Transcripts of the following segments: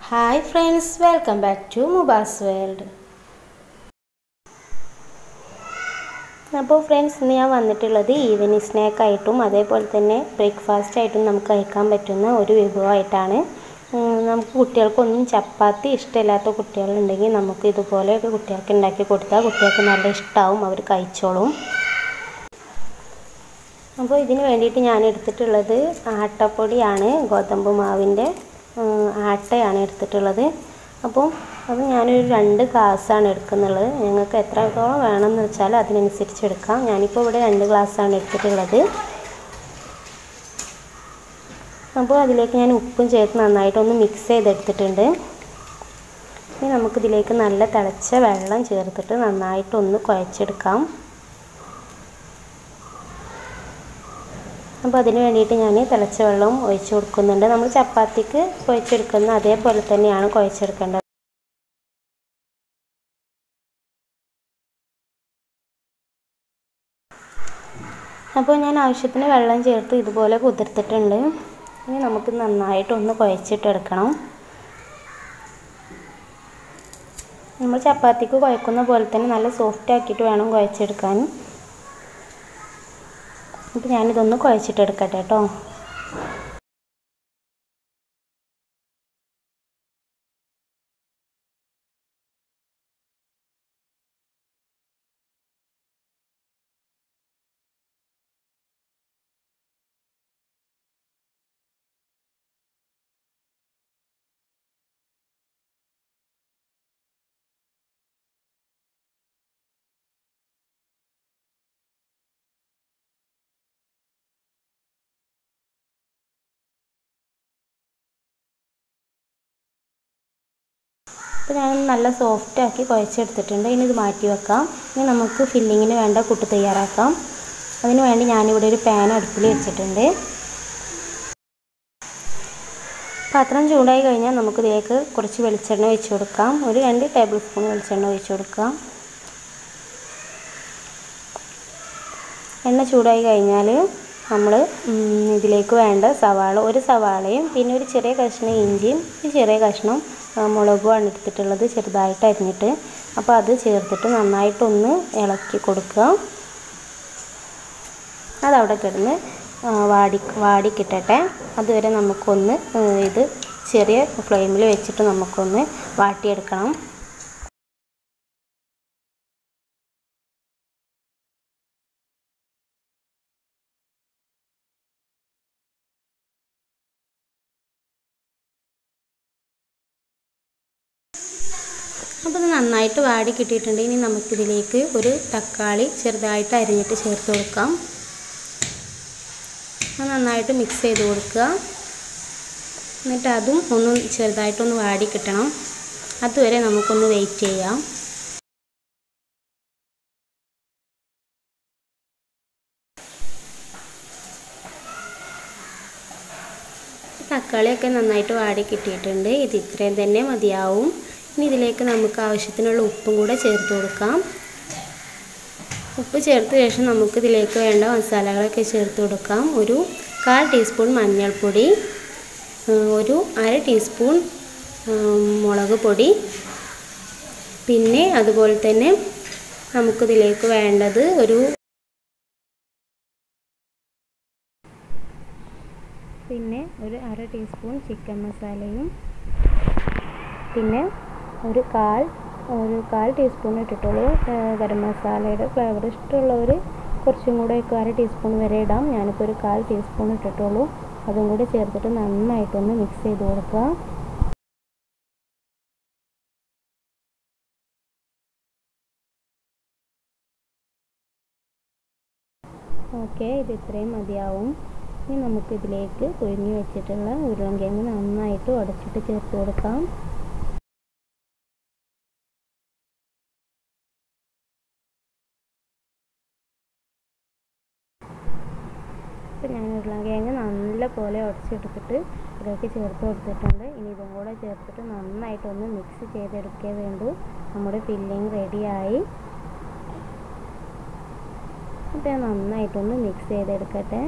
Hi friends, welcome back to Muba's World. അപ്പോൾ friends ഇന്ന് ഞാൻ വന്നിട്ടുള്ളത് ഈവനിങ് സ്നാക്ക് ആയിട്ടും അതേപോലെ തന്നെ ബ്രേക്ക്ഫാസ്റ്റ് ആയിട്ടും നമുക്ക് കഴിക്കാൻ പറ്റുന്ന ഒരു വിഭവമായിട്ടാണ്. നമുക്ക് കുട്ടികൾക്കൊന്നും ചപ്പാത്തി ഇഷ്ടമില്ലാത്ത കുട്ടികളുണ്ടെങ്കിൽ നമുക്ക് ഇതുപോലെ കുട്ടികൾക്ക് ഉണ്ടാക്കി കൊടുത്താൽ കുട്ടികൾക്ക് നല്ല ഇഷ്ടമാവും, അവർ കഴിച്ചോളും. അപ്പോൾ ഇതിന് വേണ്ടിയിട്ട് ഞാൻ എടുത്തിട്ടുള്ളത് ആട്ടപ്പൊടിയാണ്, ഗോതമ്പ് മാവിൻ്റെ ആട്ടയാണ് എടുത്തിട്ടുള്ളത്. അപ്പോൾ അത് ഞാനൊരു 2 ഗ്ലാസ്സാണ് എടുക്കുന്നുള്ളത്. നിങ്ങൾക്ക് എത്രത്തോളം വേണമെന്ന് വെച്ചാൽ അതിനനുസരിച്ച് എടുക്കാം. ഞാനിപ്പോൾ ഇവിടെ 2 ഗ്ലാസ്സാണ് എടുത്തിട്ടുള്ളത്. അപ്പോൾ അതിലേക്ക് ഞാൻ ഉപ്പും ചേർത്ത് നന്നായിട്ടൊന്ന് മിക്സ് ചെയ്തെടുത്തിട്ടുണ്ട്. ഇനി നമുക്കിതിലേക്ക് നല്ല തിളച്ച വെള്ളം ചേർത്തിട്ട് നന്നായിട്ടൊന്ന് കുഴച്ചെടുക്കാം. അപ്പോൾ അതിന് വേണ്ടിയിട്ട് ഞാൻ തിളച്ച വെള്ളം ഒഴിച്ച് കൊടുക്കുന്നുണ്ട്. നമ്മൾ ചപ്പാത്തിക്ക് കുഴച്ചെടുക്കുന്ന അതേപോലെ തന്നെയാണ് കുഴച്ചെടുക്കേണ്ടത്. അപ്പോൾ ഞാൻ ആവശ്യത്തിന് വെള്ളം ചേർത്ത് ഇതുപോലെ കുതിർത്തിട്ടുണ്ട്. ഇനി നമുക്ക് നന്നായിട്ടൊന്ന് കുഴച്ചിട്ടെടുക്കണം. നമ്മൾ ചപ്പാത്തിക്ക് കുഴക്കുന്ന പോലെ തന്നെ നല്ല സോഫ്റ്റ് ആക്കിയിട്ട് വേണം കുഴച്ചെടുക്കാൻ. അപ്പോൾ ഞാനിതൊന്ന് കുഴച്ചിട്ടെടുക്കട്ടെ കേട്ടോ. അപ്പോൾ ഞാൻ നല്ല സോഫ്റ്റ് ആക്കി കുഴച്ചെടുത്തിട്ടുണ്ട്. ഇനി ഇത് മാറ്റി വെക്കാം. ഇനി നമുക്ക് ഫില്ലിങ്ങിന് വേണ്ട കൂട്ട് തയ്യാറാക്കാം. അതിന് വേണ്ടി ഞാനിവിടെ ഒരു പാൻ അടുപ്പിൽ വെച്ചിട്ടുണ്ട്. പാത്രം ചൂടായി കഴിഞ്ഞാൽ നമുക്കിതിലേക്ക് കുറച്ച് വെളിച്ചെണ്ണ ഒഴിച്ച് കൊടുക്കാം. ഒരു 2 ടേബിൾ സ്പൂൺ വെളിച്ചെണ്ണ ഒഴിച്ച് കൊടുക്കാം. എണ്ണ ചൂടായി കഴിഞ്ഞാൽ നമ്മൾ ഇതിലേക്ക് വേണ്ട ഒരു സവാളയും പിന്നെ ഒരു ചെറിയ കഷ്ണം ഇഞ്ചിയും ഒരു ചെറിയ കഷ്ണം മുളകുമാണ് എടുത്തിട്ടുള്ളത്, ചെറുതായിട്ട് അരിഞ്ഞിട്ട്. അപ്പോൾ അത് ചേർത്തിട്ട് നന്നായിട്ടൊന്ന് ഇളക്കി കൊടുക്കുക. അതവിടെ കിടന്ന് വാടി കിട്ടട്ടെ. അതുവരെ നമുക്കൊന്ന് ഇത് ചെറിയ ഫ്ലെയിമിൽ വെച്ചിട്ട് നമുക്കൊന്ന് വാട്ടിയെടുക്കണം. അപ്പോൾ ഇത് നന്നായിട്ട് വാടി കിട്ടിയിട്ടുണ്ട്. ഇനി നമുക്കിതിലേക്ക് ഒരു തക്കാളി ചെറുതായിട്ട് അരിഞ്ഞിട്ട് ചേർത്ത് കൊടുക്കാം. അത് നന്നായിട്ട് മിക്സ് ചെയ്ത് കൊടുക്കുക. എന്നിട്ട് അതും ഒന്ന് ചെറുതായിട്ടൊന്ന് വാടി കിട്ടണം. അതുവരെ നമുക്കൊന്ന് വെയിറ്റ് ചെയ്യാം. തക്കാളിയൊക്കെ നന്നായിട്ട് വാടി കിട്ടിയിട്ടുണ്ട്. ഇത് ഇത്രയും തന്നെ മതിയാവും. ഇനി ഇതിലേക്ക് നമുക്ക് ആവശ്യത്തിനുള്ള ഉപ്പും കൂടെ ചേർത്ത് കൊടുക്കാം. ഉപ്പ് ചേർത്ത ശേഷം നമുക്കിതിലേക്ക് വേണ്ട മസാലകളൊക്കെ ചേർത്ത് കൊടുക്കാം. ഒരു 1/4 ടീസ്പൂൺ മഞ്ഞൾപ്പൊടി, ഒരു 1/2 ടീസ്പൂൺ മുളക് പൊടി, പിന്നെ അതുപോലെ തന്നെ നമുക്കിതിലേക്ക് വേണ്ടത് ഒരു 1/2 ടീസ്പൂൺ ചിക്കൻ മസാലയും പിന്നെ ഒരു കാൽ ടീസ്പൂൺ ഇട്ടിട്ടുള്ളൂ. ഗരം മസാലയുടെ ഫ്ലേവർ ഇഷ്ടമുള്ളവർ കുറച്ചും കൂടെ 1/2 ടീസ്പൂൺ വരെ ഇടാം. ഞാനിപ്പോൾ ഒരു 1/4 ടീസ്പൂൺ ഇട്ടിട്ടുള്ളൂ. അതും കൂടി ചേർത്തിട്ട് നന്നായിട്ടൊന്ന് മിക്സ് ചെയ്ത് കൊടുക്കുക. ഓക്കെ, ഇത് ഇത്രയും മതിയാവും. ഇനി നമുക്കിതിലേക്ക് പുഴുങ്ങി വെച്ചിട്ടുള്ള ഉരുളൻകിഴങ്ങ് നന്നായിട്ട് ഉടച്ചിട്ട് ചേർത്ത് കൊടുക്കാം. അപ്പോൾ ഞാൻ ഉരുളൻകിഴങ്ങ് നല്ല പോലെ ഉടച്ചെടുത്തിട്ട് ഇതിലേക്ക് ചേർത്ത് കൊടുത്തിട്ടുണ്ട്. ഇനി ഇതും കൂടെ ചേർത്തിട്ട് നന്നായിട്ടൊന്ന് മിക്സ് ചെയ്തെടുക്കേ വേണ്ടൂ. നമ്മുടെ ഫില്ലിങ് റെഡിയായി. അപ്പോൾ നന്നായിട്ടൊന്ന് മിക്സ് ചെയ്തെടുക്കട്ടെ.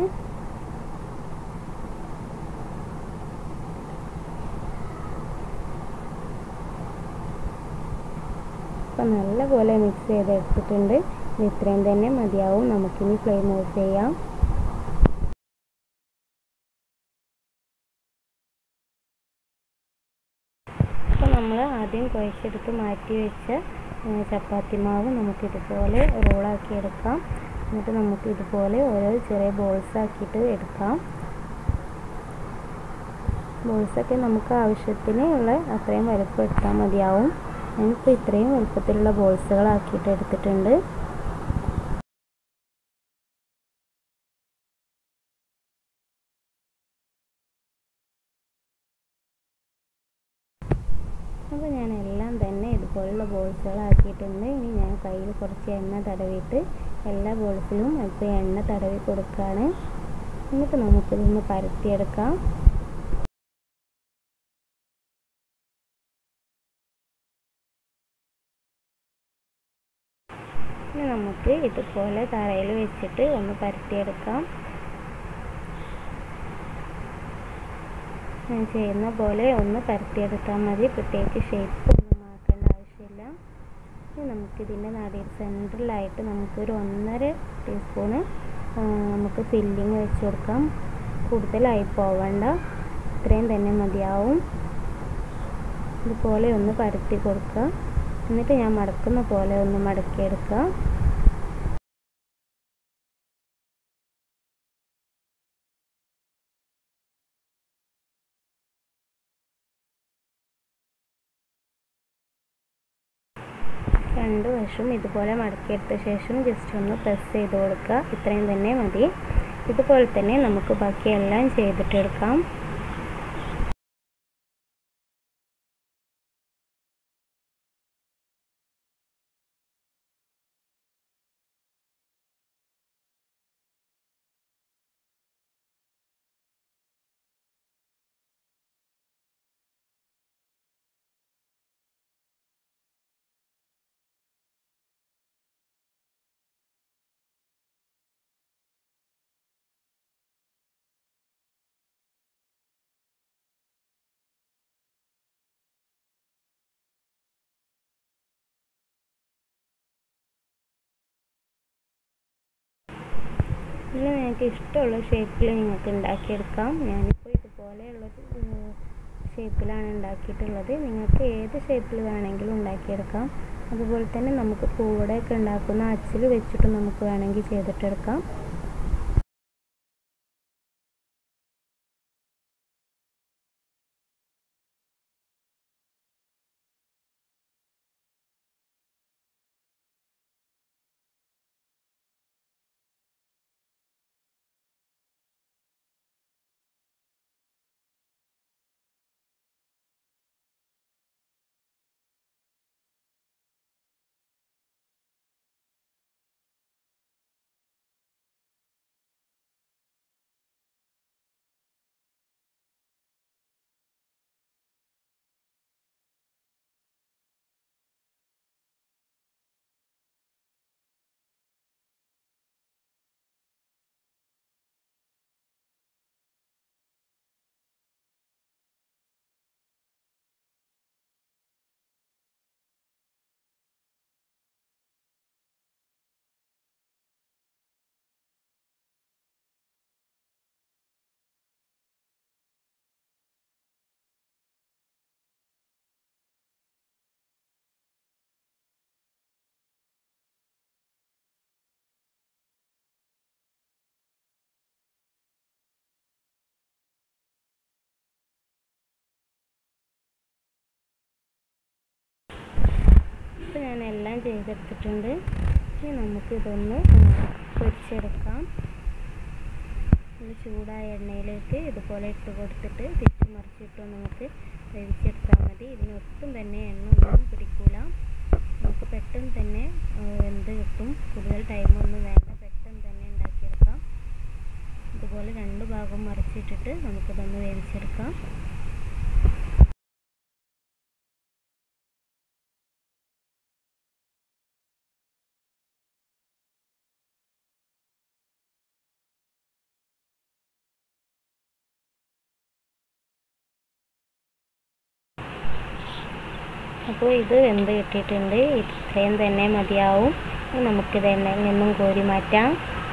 അപ്പോൾ നല്ലപോലെ മിക്സ് ചെയ്തെടുത്തിട്ടുണ്ട്. ഇത്രയും തന്നെ മതിയാവും. നമുക്കിനി ഫ്ലെയിം ഓഫ് ചെയ്യാം. അപ്പോൾ നമ്മൾ ആദ്യം കുഴച്ചെടുത്ത് മാറ്റി വെച്ച ചപ്പാത്തി മാവ് നമുക്കിതുപോലെ റോളാക്കി എടുക്കാം. എന്നിട്ട് നമുക്ക് ഇതുപോലെ ഓരോ ചെറിയ ബോൾസ് ആക്കിയിട്ട് എടുക്കാം. ബോൾസൊക്കെ നമുക്ക് ആവശ്യത്തിന് ഉള്ള അത്രയും വലുപ്പം എടുത്താൽ മതിയാവും. ഞാനിപ്പോൾ ഇത്രയും വലുപ്പത്തിലുള്ള ബോൾസുകളാക്കിയിട്ട് എടുത്തിട്ടുണ്ട്. അപ്പോൾ ഞാൻ എല്ലാം തന്നെ ഇതുപോലുള്ള ബോൾസുകളാക്കിയിട്ടുണ്ട്. ഇനി ഞാൻ കയ്യിൽ കുറച്ച് എണ്ണ തടവിയിട്ട് എല്ലാ ബോൾസിലും അല്പം എണ്ണ തടവി കൊടുക്കുകയാണ്. എന്നിട്ട് നമുക്കിതൊന്ന് പരത്തിയെടുക്കാം. ഇനി നമുക്ക് ഇതുപോലെ തറയിൽ വെച്ചിട്ട് ഒന്ന് പരത്തിയെടുക്കാം. ഞാൻ ചെയ്യുന്ന പോലെ ഒന്ന് പരത്തിയെടുത്താൽ മതി. പ്രത്യേകിച്ച് ഷേപ്പ് ഒന്നും ആക്കേണ്ട ആവശ്യമില്ല. ഇനി നമുക്കിതിൻ്റെ നടുവിൽ സെൻട്രലായിട്ട് നമുക്കൊരു 1.5 ടീസ്പൂണ് നമുക്ക് ഫില്ലിങ് വെച്ച് കൊടുക്കാം. കൂടുതലായി പോവണ്ട, ഇത്രയും തന്നെ മതിയാവും. ഇതുപോലെ ഒന്ന് പരത്തി കൊടുക്കുക. എന്നിട്ട് ഞാൻ മടക്കുന്ന പോലെ ഒന്ന് മടക്കിയെടുക്കുക. രണ്ട് വശവും ഇതുപോലെ മടക്കിയെടുത്ത ശേഷം ജസ്റ്റ് ഒന്ന് പ്രസ് ചെയ്ത് കൊടുക്കുക. ഇത്രയും തന്നെ മതി. ഇതുപോലെ തന്നെ നമുക്ക് ബാക്കിയെല്ലാം ചെയ്തിട്ടെടുക്കാം. ഇനി നിങ്ങൾക്ക് ഇഷ്ടമുള്ള ഷേപ്പിൽ നിങ്ങൾക്ക് ഉണ്ടാക്കിയെടുക്കാം. ഞാനിപ്പോൾ ഇതുപോലെയുള്ള ഷേപ്പിലാണ് ഉണ്ടാക്കിയിട്ടുള്ളത്. നിങ്ങൾക്ക് ഏത് ഷേപ്പിൽ വേണമെങ്കിലും ഉണ്ടാക്കിയെടുക്കാം. അതുപോലെ തന്നെ നമുക്ക് പൂവടയൊക്കെ ഉണ്ടാക്കുന്ന അച്ചിൽ വെച്ചിട്ട് നമുക്ക് വേണമെങ്കിൽ ചെയ്തിട്ടെടുക്കാം. ഇപ്പോൾ ഞാൻ എല്ലാം ചെയ്തെടുത്തിട്ടുണ്ട്. ഇനി നമുക്കിതൊന്ന് പൊരിച്ചെടുക്കാം. ചൂടായ എണ്ണയിലേക്ക് ഇതുപോലെ ഇട്ട് കൊടുത്തിട്ട് തിരിച്ച് മറിച്ചിട്ട് നമുക്ക് വേവിച്ചെടുത്താൽ മതി. ഇതിനൊട്ടും തന്നെ എണ്ണ ഒന്നും പിടിക്കില്ല. നമുക്ക് പെട്ടെന്ന് തന്നെ വെന്ത് കിട്ടും. കൂടുതൽ ടൈമൊന്നും വേണ്ട, പെട്ടെന്ന് തന്നെ ഉണ്ടാക്കിയെടുക്കാം. ഇതുപോലെ രണ്ട് ഭാഗവും മറിച്ചിട്ടിട്ട് നമുക്കിതൊന്ന് വേവിച്ചെടുക്കാം. അപ്പോൾ ഇത് വെന്ത് കിട്ടിയിട്ടുണ്ട്. ഇത്രയും തന്നെ മതിയാവും. നമുക്കിത് എണ്ണയിൽ നിന്നും കോരി മാറ്റാം.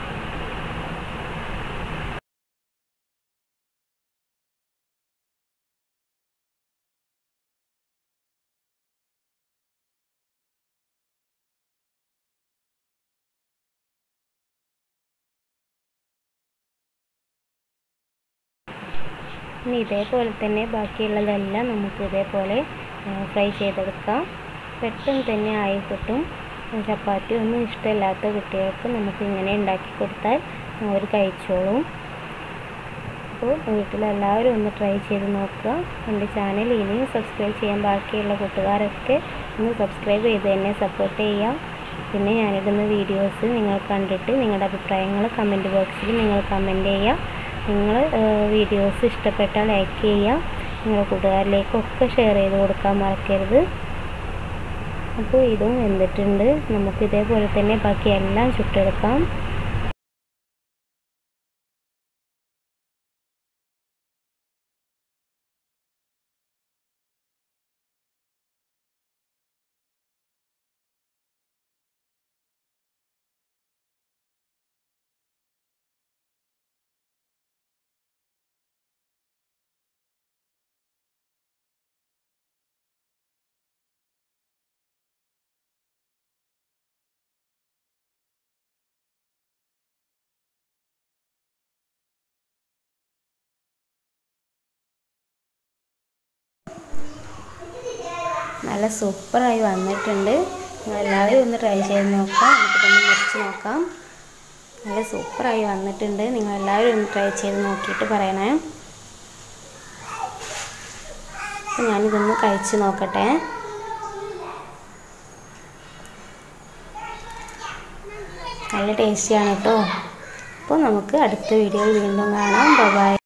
ഇനി ഇതേപോലെ തന്നെ ബാക്കിയുള്ളതെല്ലാം നമുക്ക് ഇതേപോലെ ഫ്രൈ ചെയ്തെടുക്കാം. പെട്ടെന്ന് തന്നെ ആയി കിട്ടും. ചപ്പാത്തി ഒന്നും ഇഷ്ടമില്ലാത്ത കുട്ടികൾക്ക് നമുക്ക് ഇങ്ങനെ ഉണ്ടാക്കി കൊടുത്താൽ അവർ കഴിച്ചോളും. അപ്പോൾ വീട്ടിലെല്ലാവരും ഒന്ന് ട്രൈ ചെയ്ത് നോക്കുക. എൻ്റെ ചാനൽ ഇനിയും സബ്സ്ക്രൈബ് ചെയ്യാൻ ബാക്കിയുള്ള കൂട്ടുകാരൊക്കെ ഒന്ന് സബ്സ്ക്രൈബ് ചെയ്ത് എന്നെ സപ്പോർട്ട് ചെയ്യാം. പിന്നെ ഞാനിടുന്ന വീഡിയോസ് നിങ്ങൾ കണ്ടിട്ട് നിങ്ങളുടെ അഭിപ്രായങ്ങൾ കമൻറ്റ് ബോക്സിൽ നിങ്ങൾ കമൻറ്റ് ചെയ്യുക. നിങ്ങൾ വീഡിയോസ് ഇഷ്ടപ്പെട്ടാൽ ലൈക്ക് ചെയ്യുക. നിങ്ങളുടെ കൂട്ടുകാരിലേക്കൊക്കെ ഷെയർ ചെയ്ത് കൊടുക്കാൻ മറക്കരുത്. അപ്പോൾ ഇതും വെന്തിട്ടുണ്ട്. നമുക്ക് ഇതേപോലെ തന്നെ ബാക്കി എല്ലാം ചുട്ടെടുക്കാം. നല്ല സൂപ്പറായി വന്നിട്ടുണ്ട്. എല്ലാവരും ഒന്ന് ട്രൈ ചെയ്ത് നോക്കാം. നമുക്കിതൊന്ന് മുറിച്ച് നോക്കാം. നല്ല സൂപ്പറായി വന്നിട്ടുണ്ട്. നിങ്ങളെല്ലാവരും ഒന്ന് ട്രൈ ചെയ്ത് നോക്കിയിട്ട് പറയണേ. അപ്പോൾ ഞാനിതൊന്ന് കഴിച്ച് നോക്കട്ടെ. നല്ല ടേസ്റ്റിയാണ് കേട്ടോ. അപ്പോൾ നമുക്ക് അടുത്ത വീഡിയോയിൽ വീണ്ടും കാണാം. Bye by.